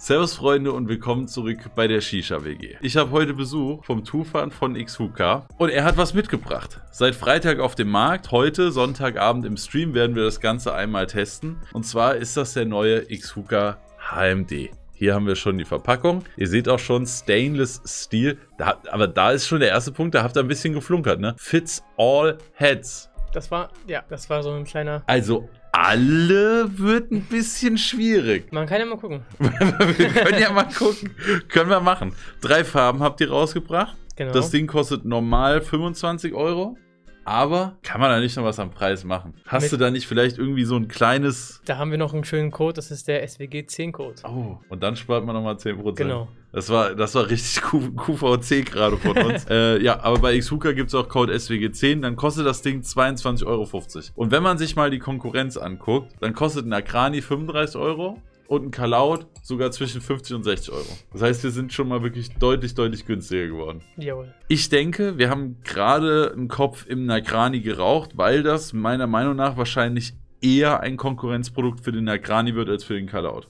Servus Freunde und willkommen zurück bei der Shisha WG. Ich habe heute Besuch vom Tufan von Xhookah und er hat was mitgebracht. Seit Freitag auf dem Markt, heute Sonntagabend im Stream werden wir das Ganze einmal testen. Und zwar ist das der neue Xhookah HMD. Hier haben wir schon die Verpackung. Ihr seht auch schon Stainless Steel. Aber da ist schon der erste Punkt, da habt ihr ein bisschen geflunkert, ne? Fits all heads. Das war so ein kleiner... Also alle wird ein bisschen schwierig. Man kann ja mal gucken. Wir können ja mal gucken. Können wir machen. 3 Farben habt ihr rausgebracht. Genau. Das Ding kostet normal 25 €. Aber kann man da nicht noch was am Preis machen? Hast du da nicht vielleicht irgendwie so ein kleines... Da haben wir noch einen schönen Code, das ist der SWG10-Code. Oh, und dann spart man nochmal 10%. Genau. Das war richtig QVC gerade von uns. Ja, aber bei Xhookah gibt es auch Code SWG10, dann kostet das Ding 22,50 €. Und wenn man sich mal die Konkurrenz anguckt, dann kostet ein Akrani 35 € und ein Kalaut sogar zwischen 50 und 60 €. Das heißt, wir sind schon mal wirklich deutlich günstiger geworden. Jawohl. Ich denke, wir haben gerade einen Kopf im Nagrani geraucht, weil das meiner Meinung nach wahrscheinlich eher ein Konkurrenzprodukt für den Nagrani wird als für den Kalaut.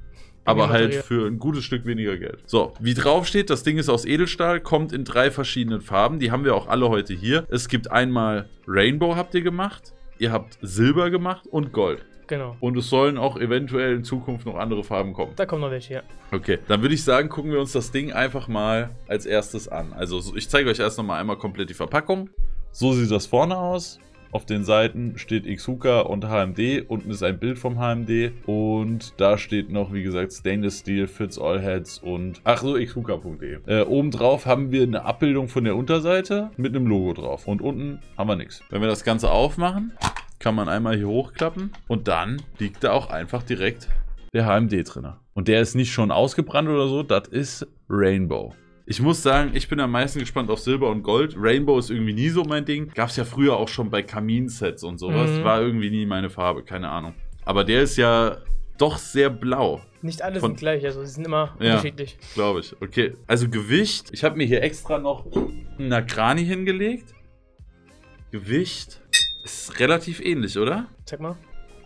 Aber halt für ein gutes Stück weniger Geld. So, wie drauf steht, das Ding ist aus Edelstahl, kommt in 3 verschiedenen Farben. Die haben wir auch alle heute hier. Es gibt einmal Rainbow habt ihr gemacht, ihr habt Silber gemacht und Gold. Genau. Und es sollen auch eventuell in Zukunft noch andere Farben kommen. Da kommen noch welche, ja. Okay, dann würde ich sagen, gucken wir uns das Ding einfach mal als erstes an. Also ich zeige euch erst nochmal einmal komplett die Verpackung. So sieht das vorne aus. Auf den Seiten steht Xhookah und HMD. Unten ist ein Bild vom HMD. Und da steht noch, wie gesagt, Stainless Steel, Fits All Heads und... Ach so, xhookah.de. Oben drauf haben wir eine Abbildung von der Unterseite mit einem Logo drauf. Und unten haben wir nichts. Wenn wir das Ganze aufmachen, kann man einmal hier hochklappen. Und dann liegt da auch einfach direkt der HMD drin. Und der ist nicht schon ausgebrannt oder so. Das ist Rainbow. Ich muss sagen, ich bin am meisten gespannt auf Silber und Gold. Rainbow ist irgendwie nie so mein Ding. Gab es ja früher auch schon bei Kaminsets und sowas. War irgendwie nie meine Farbe, keine Ahnung. Aber der ist ja doch sehr blau. Nicht alle sind gleich, also sie sind immer unterschiedlich. Glaube ich. Okay, also Gewicht. Ich habe mir hier extra noch einen Nagrani hingelegt. Gewicht ist relativ ähnlich, oder? Zeig mal.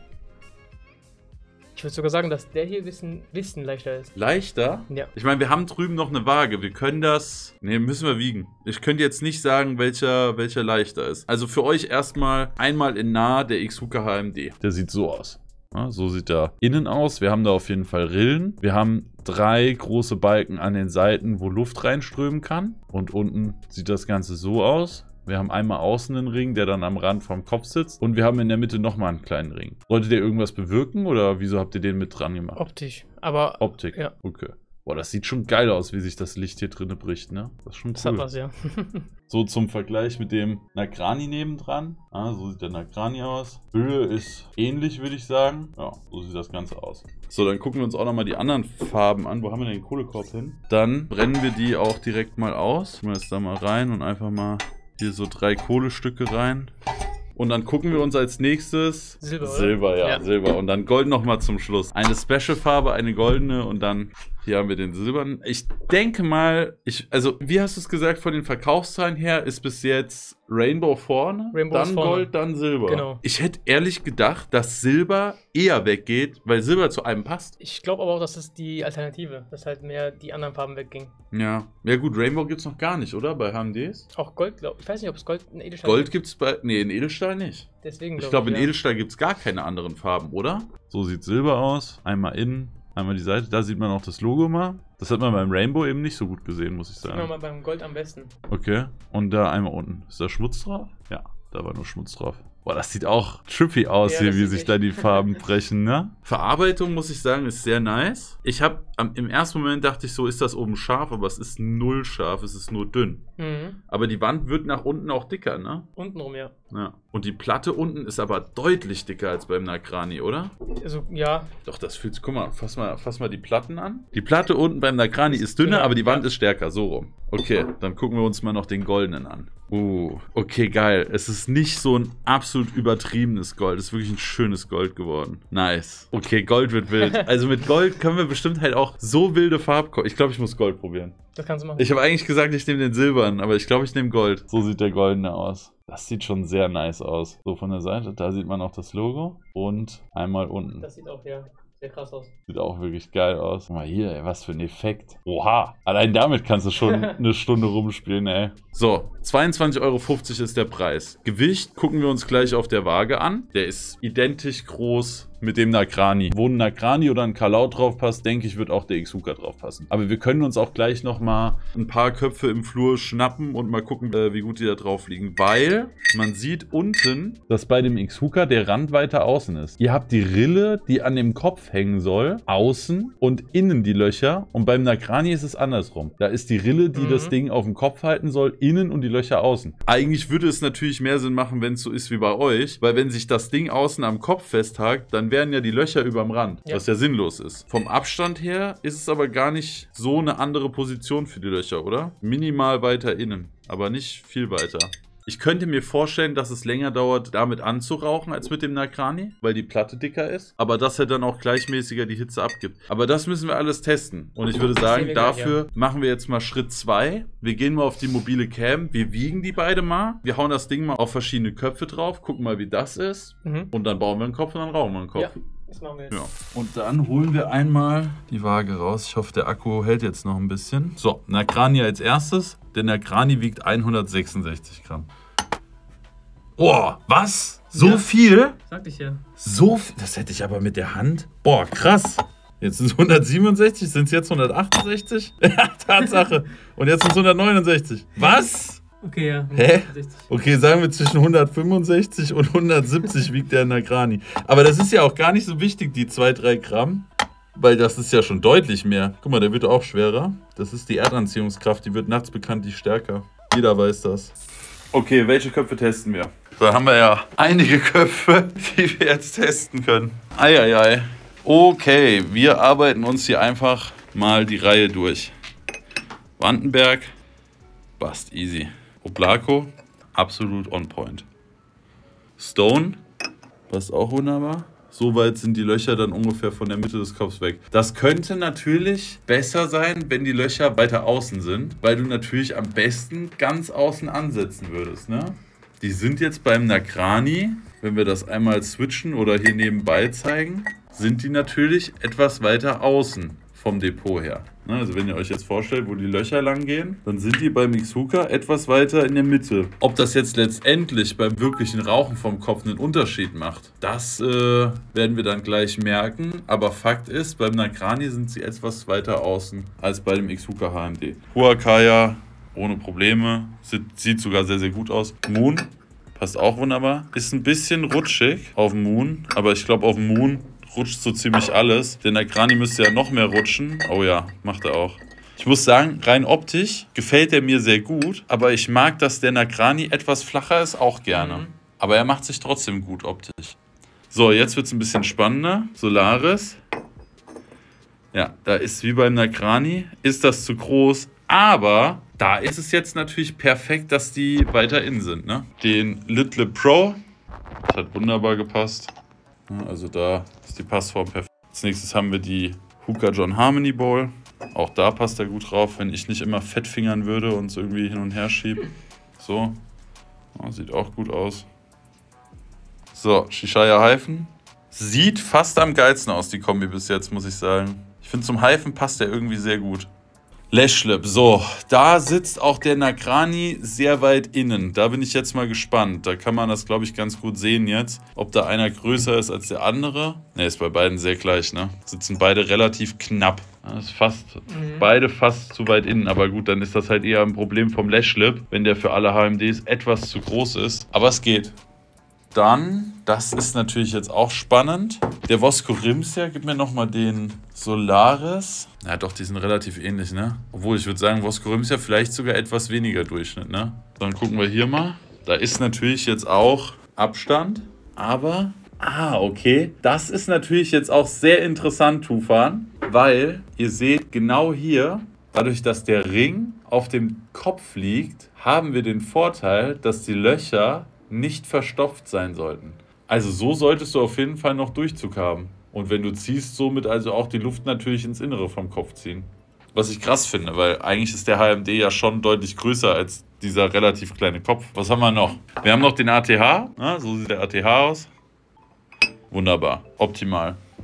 Ich würde sogar sagen, dass der hier ein bisschen leichter ist. Leichter? Ja. Ich meine, wir haben drüben noch eine Waage. Wir können das... Ne, müssen wir wiegen. Ich könnte jetzt nicht sagen, welcher leichter ist. Also für euch erstmal einmal in nah der Xhookah HMD. Der sieht so aus. Ja, so sieht er innen aus. Wir haben da auf jeden Fall Rillen. Wir haben 3 große Balken an den Seiten, wo Luft reinströmen kann. Und unten sieht das Ganze so aus. Wir haben einmal außen einen Ring, der dann am Rand vom Kopf sitzt. Und wir haben in der Mitte nochmal einen kleinen Ring. Sollte der irgendwas bewirken oder wieso habt ihr den mit dran gemacht? Optisch, aber... Optik, ja. Okay. Boah, das sieht schon geil aus, wie sich das Licht hier drinne bricht, ne? Das ist schon cool. Das hat was, ja. So zum Vergleich mit dem Nagrani nebendran. Ah, so sieht der Nagrani aus. Höhe ist ähnlich, würde ich sagen. Ja, so sieht das Ganze aus. So, dann gucken wir uns auch nochmal die anderen Farben an. Wo haben wir denn den Kohlekorb hin? Dann brennen wir die auch direkt mal aus. Tun wir jetzt da mal rein und einfach mal hier so 3 Kohlestücke rein. Und dann gucken wir uns als nächstes Silber, ja, Silber. Und dann Gold nochmal zum Schluss. Eine Special-Farbe, eine goldene und dann hier haben wir den silbernen. Ich denke mal, also wie hast du es gesagt, von den Verkaufszahlen her ist bis jetzt Rainbow vorne, dann Gold, dann Silber. Genau. Ich hätte ehrlich gedacht, dass Silber eher weggeht, weil Silber zu einem passt. Ich glaube aber auch, dass das die Alternative, dass halt mehr die anderen Farben weggingen. Ja, ja gut, Rainbow gibt es noch gar nicht, oder? Bei HMDs? Auch Gold, glaube ich. Ich weiß nicht, ob es Gold in Edelstahl Gold gibt es bei, nee, in Edelstahl nicht. Deswegen ich glaube, in Edelstahl gibt es gar keine anderen Farben, oder? So sieht Silber aus. Einmal innen, einmal die Seite. Da sieht man auch das Logo mal. Das hat man beim Rainbow eben nicht so gut gesehen, muss ich sagen. Sieht man mal beim Gold am besten. Okay, und da einmal unten. Ist da Schmutz drauf? Ja, da war nur Schmutz drauf. Boah, das sieht auch trippy aus hier, wie sich da die Farben brechen, ne? Verarbeitung, muss ich sagen, ist sehr nice. Ich habe im ersten Moment dachte ich so, ist das oben scharf, aber es ist null scharf, es ist nur dünn. Aber die Wand wird nach unten auch dicker, ne? Untenrum, ja. Ja. Und die Platte unten ist aber deutlich dicker als beim Nagrani, oder? Also, ja. Doch, das fühlt sich, guck mal, fass mal die Platten an. Die Platte unten beim Nagrani ist dünner, aber die Wand ist stärker, so rum. Okay, dann gucken wir uns mal noch den goldenen an. Okay, geil. Es ist nicht so ein absolut übertriebenes Gold. Es ist wirklich ein schönes Gold geworden. Nice. Okay, Gold wird wild. Also mit Gold können wir bestimmt halt auch so wilde Farben... Ich glaube, ich muss Gold probieren. Das kannst du machen. Ich habe eigentlich gesagt, ich nehme den Silbern, aber ich glaube, ich nehme Gold. So sieht der goldene aus. Das sieht schon sehr nice aus. So von der Seite, da sieht man auch das Logo und einmal unten. Das sieht auch, ja, Sieht krass aus. Sieht auch wirklich geil aus. Guck mal hier, ey, was für ein Effekt. Oha, allein damit kannst du schon eine Stunde rumspielen, ey. So, 22,50 € ist der Preis. Gewicht gucken wir uns gleich auf der Waage an. Der ist identisch groß mit dem Nakrani. Wo ein Nakrani oder ein Kalau drauf passt, denke ich, wird auch der X-Hooker drauf passen. Aber wir können uns auch gleich nochmal ein paar Köpfe im Flur schnappen und mal gucken, wie gut die da drauf liegen. Weil man sieht unten, dass bei dem X-Hooker der Rand weiter außen ist. Ihr habt die Rille, die an dem Kopf hängen soll, außen und innen die Löcher. Und beim Nakrani ist es andersrum. Da ist die Rille, die das Ding auf dem Kopf halten soll, innen und die Löcher außen. Eigentlich würde es natürlich mehr Sinn machen, wenn es so ist wie bei euch. Weil wenn sich das Ding außen am Kopf festhakt, dann wären ja die Löcher überm Rand, was ja sinnlos ist. Vom Abstand her ist es aber gar nicht so eine andere Position für die Löcher, oder? Minimal weiter innen, aber nicht viel weiter. Ich könnte mir vorstellen, dass es länger dauert, damit anzurauchen, als mit dem Nakrani, weil die Platte dicker ist. Aber dass er dann auch gleichmäßiger die Hitze abgibt. Aber das müssen wir alles testen. Und ich würde sagen, dafür machen wir jetzt mal Schritt 2. Wir gehen mal auf die mobile Cam. Wir wiegen die beide mal. Wir hauen das Ding mal auf verschiedene Köpfe drauf. Gucken mal, wie das ist. Und dann bauen wir einen Kopf und dann rauchen wir einen Kopf. Ja. Das machen wir jetzt. Ja. Und dann holen wir einmal die Waage raus. Ich hoffe, der Akku hält jetzt noch ein bisschen. So, Nakrani als erstes. Der Nakrani wiegt 166 Gramm. Boah, was? So viel? Sagte ich ja. So viel? Das hätte ich aber mit der Hand. Boah, krass. Jetzt sind es 167, sind es jetzt 168? Tatsache. Und jetzt sind es 169. Was? Okay, ja. Hä? Okay, sagen wir zwischen 165 und 170 wiegt der Nakrani. Aber das ist ja auch gar nicht so wichtig, die 2-3 Gramm. Weil das ist ja schon deutlich mehr. Guck mal, der wird auch schwerer. Das ist die Erdanziehungskraft, die wird nachts bekanntlich stärker. Jeder weiß das. Okay, welche Köpfe testen wir? Da haben wir ja einige Köpfe, die wir jetzt testen können. Eieiei. Okay, wir arbeiten uns hier einfach mal die Reihe durch. Vandenberg, Bast easy. Oblako, absolut on point. Stone, passt auch wunderbar. So weit sind die Löcher dann ungefähr von der Mitte des Kopfs weg. Das könnte natürlich besser sein, wenn die Löcher weiter außen sind, weil du natürlich am besten ganz außen ansetzen würdest, ne? Die sind jetzt beim Nakrani, wenn wir das einmal switchen oder hier nebenbei zeigen, sind die natürlich etwas weiter außen vom Depot her. Also wenn ihr euch jetzt vorstellt, wo die Löcher lang gehen, dann sind die beim X-Hooker etwas weiter in der Mitte. Ob das jetzt letztendlich beim wirklichen Rauchen vom Kopf einen Unterschied macht, das werden wir dann gleich merken. Aber Fakt ist, beim Nakrani sind sie etwas weiter außen als bei dem X-Hooker HMD. Huacaya ohne Probleme, sieht sogar sehr, sehr gut aus. Moon passt auch wunderbar. Ist ein bisschen rutschig auf dem Moon, aber ich glaube auf dem Moon rutscht so ziemlich alles. Der Nakrani müsste ja noch mehr rutschen. Oh ja, macht er auch. Ich muss sagen, rein optisch gefällt er mir sehr gut, aber ich mag, dass der Nakrani etwas flacher ist, auch gerne. Aber er macht sich trotzdem gut optisch. So, jetzt wird es ein bisschen spannender. Solaris. Ja, da ist wie beim Nakrani, ist das zu groß, aber da ist es jetzt natürlich perfekt, dass die weiter innen sind, ne? Den Little Pro, das hat wunderbar gepasst. Also da ist die Passform perfekt. Als nächstes haben wir die Hooker John Harmony Bowl. Auch da passt er gut drauf, wenn ich nicht immer fett fingern würde und es irgendwie hin und her schiebe. So, sieht auch gut aus. So, Shishaya Hyphen. Sieht fast am geilsten aus, die Kombi bis jetzt, muss ich sagen. Ich finde, zum Hyphen passt der irgendwie sehr gut. Lashslip, so, da sitzt auch der Nakrani sehr weit innen. Da bin ich jetzt mal gespannt. Da kann man das, glaube ich, ganz gut sehen jetzt, ob da einer größer ist als der andere. Ne, ist bei beiden sehr gleich, ne? Sitzen beide relativ knapp. Das ist fast, beide fast zu weit innen. Aber gut, dann ist das halt eher ein Problem vom Lashslip, wenn der für alle HMDs etwas zu groß ist. Aber es geht. Dann, das ist natürlich jetzt auch spannend. Der Voskorimsia, gib mir nochmal den Solaris. Ja doch, die sind relativ ähnlich, ne? Obwohl, ich würde sagen, Voskorimsia vielleicht sogar etwas weniger Durchschnitt, ne? Dann gucken wir hier mal. Da ist natürlich jetzt auch Abstand, aber... okay. Das ist natürlich jetzt auch sehr interessant, Tufan, weil ihr seht genau hier, dadurch, dass der Ring auf dem Kopf liegt, haben wir den Vorteil, dass die Löcher nicht verstopft sein sollten. Also so solltest du auf jeden Fall noch Durchzug haben. Und wenn du ziehst, somit also auch die Luft natürlich ins Innere vom Kopf ziehen. Was ich krass finde, weil eigentlich ist der HMD ja schon deutlich größer als dieser relativ kleine Kopf. Was haben wir noch? Wir haben noch den ATH. So sieht der ATH aus. Wunderbar. Optimal.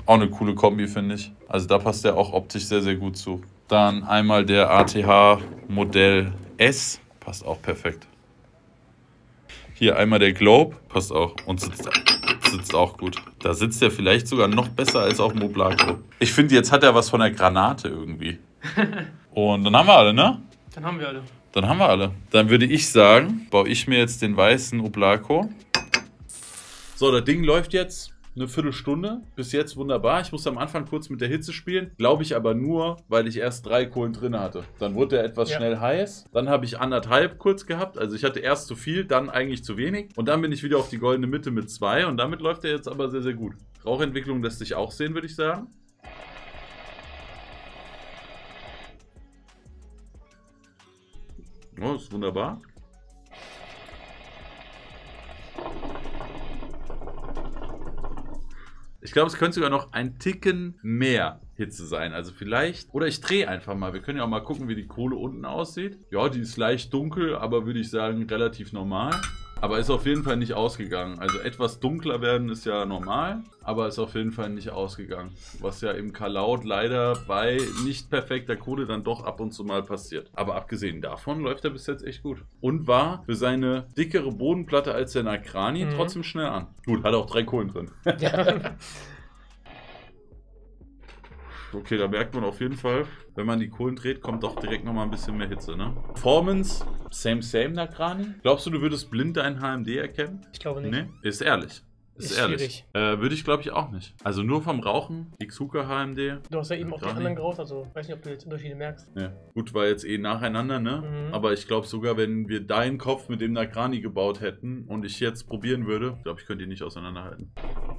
Auch eine coole Kombi, finde ich. Also da passt der auch optisch sehr, sehr gut zu. Dann einmal der ATH Modell S. Passt auch perfekt. Hier einmal der Globe. Passt auch. Und sitzt auch gut. Da sitzt der vielleicht sogar noch besser als auf dem Oblako. Ich finde, jetzt hat er was von der Granate irgendwie. Und dann haben wir alle, ne? Dann haben wir alle. Dann haben wir alle. Dann würde ich sagen, baue ich mir jetzt den weißen Oblako. So, das Ding läuft jetzt eine Viertelstunde. Bis jetzt wunderbar. Ich musste am Anfang kurz mit der Hitze spielen. Glaube ich aber nur, weil ich erst 3 Kohlen drin hatte. Dann wurde er etwas schnell heiß. Dann habe ich 1,5 kurz gehabt. Also ich hatte erst zu viel, dann eigentlich zu wenig. Und dann bin ich wieder auf die goldene Mitte mit 2. Und damit läuft er jetzt aber sehr, sehr gut. Rauchentwicklung lässt sich auch sehen, würde ich sagen. Oh, ist wunderbar. Ich glaube, es könnte sogar noch ein Ticken mehr Hitze sein. Also vielleicht, oder ich drehe einfach mal. Wir können ja auch mal gucken, wie die Kohle unten aussieht. Ja, die ist leicht dunkel, aber würde ich sagen, relativ normal. Aber ist auf jeden Fall nicht ausgegangen. Also etwas dunkler werden ist ja normal, aber ist auf jeden Fall nicht ausgegangen. Was ja im Kalaut leider bei nicht perfekter Kohle dann doch ab und zu mal passiert. Aber abgesehen davon läuft er bis jetzt echt gut. Und war für seine dickere Bodenplatte als der Nagrani trotzdem schnell an. Gut, hat auch 3 Kohlen drin. Ja. Okay, da merkt man auf jeden Fall, wenn man die Kohlen dreht, kommt doch direkt nochmal ein bisschen mehr Hitze, ne? Performance, same Nagrani. Glaubst du, du würdest blind einen HMD erkennen? Ich glaube nicht. Nee, ist ehrlich. Ist ehrlich. Würde ich, glaube ich, auch nicht. Also nur vom Rauchen, Ixuka HMD. Du hast ja eben auch die anderen geraucht, also weiß nicht, ob du jetzt Unterschiede merkst. Ja. Gut, war jetzt eh nacheinander, ne? Aber ich glaube sogar, wenn wir deinen Kopf mit dem Nagrani gebaut hätten und ich jetzt probieren würde, glaube ich, könnte die nicht auseinanderhalten.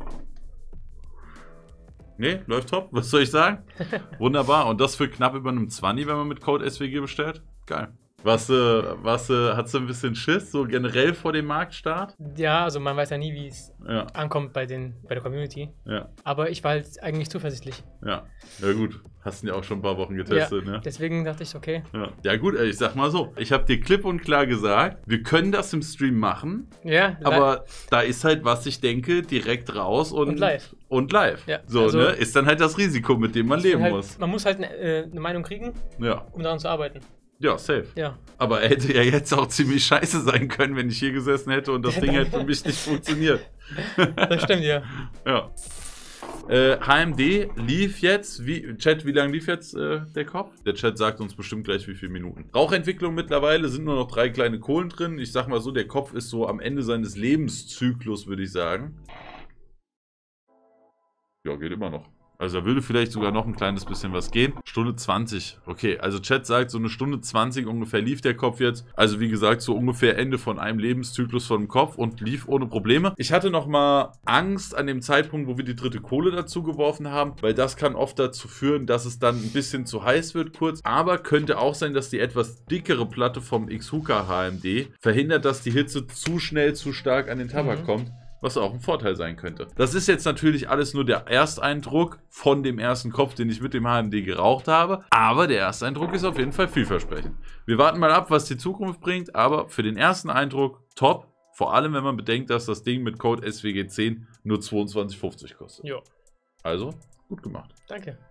Ne, läuft top. Was soll ich sagen? Wunderbar. Und das für knapp über einem 20, wenn man mit Code SWG bestellt. Geil. Hast du ein bisschen Schiss, so generell vor dem Marktstart? Ja, also man weiß ja nie, wie es ankommt bei der Community. Ja. Aber ich war halt eigentlich zuversichtlich. Ja, ja gut. Hast du ja auch schon ein paar Wochen getestet, ne? Deswegen dachte ich, okay. Ja gut, ich sag mal so. Ich habe dir klipp und klar gesagt, wir können das im Stream machen. Ja. Aber da ist halt, was ich denke, direkt raus und live. Und live. Ja, so, also, ne? Ist dann halt das Risiko, mit dem man leben muss. Man muss halt eine Meinung kriegen, um daran zu arbeiten. Ja, safe. Ja. Aber er hätte ja jetzt auch ziemlich scheiße sein können, wenn ich hier gesessen hätte und das Ding hätte für mich nicht funktioniert. Das stimmt, ja. Ja. HMD lief jetzt, Chat, wie lange lief jetzt der Kopf? Der Chat sagt uns bestimmt gleich, wie viele Minuten. Rauchentwicklung mittlerweile sind nur noch 3 kleine Kohlen drin. Ich sag mal so, der Kopf ist so am Ende seines Lebenszyklus, würde ich sagen. Ja, geht immer noch. Also da würde vielleicht sogar noch ein kleines bisschen was gehen. Stunde 20. Okay, also Chat sagt, so eine Stunde 20 ungefähr lief der Kopf jetzt. Also wie gesagt, so ungefähr Ende von einem Lebenszyklus von dem Kopf und lief ohne Probleme. Ich hatte nochmal Angst an dem Zeitpunkt, wo wir die dritte Kohle dazu geworfen haben, weil das kann oft dazu führen, dass es dann ein bisschen zu heiß wird kurz. Aber könnte auch sein, dass die etwas dickere Platte vom Ixuka HMD verhindert, dass die Hitze zu schnell, zu stark an den Tabak kommt. Was auch ein Vorteil sein könnte. Das ist jetzt natürlich alles nur der Ersteindruck von dem ersten Kopf, den ich mit dem HMD geraucht habe. Aber der Ersteindruck ist auf jeden Fall vielversprechend. Wir warten mal ab, was die Zukunft bringt. Aber für den ersten Eindruck top. Vor allem, wenn man bedenkt, dass das Ding mit Code SWG10 nur 22,50 kostet. Jo. Also, gut gemacht. Danke.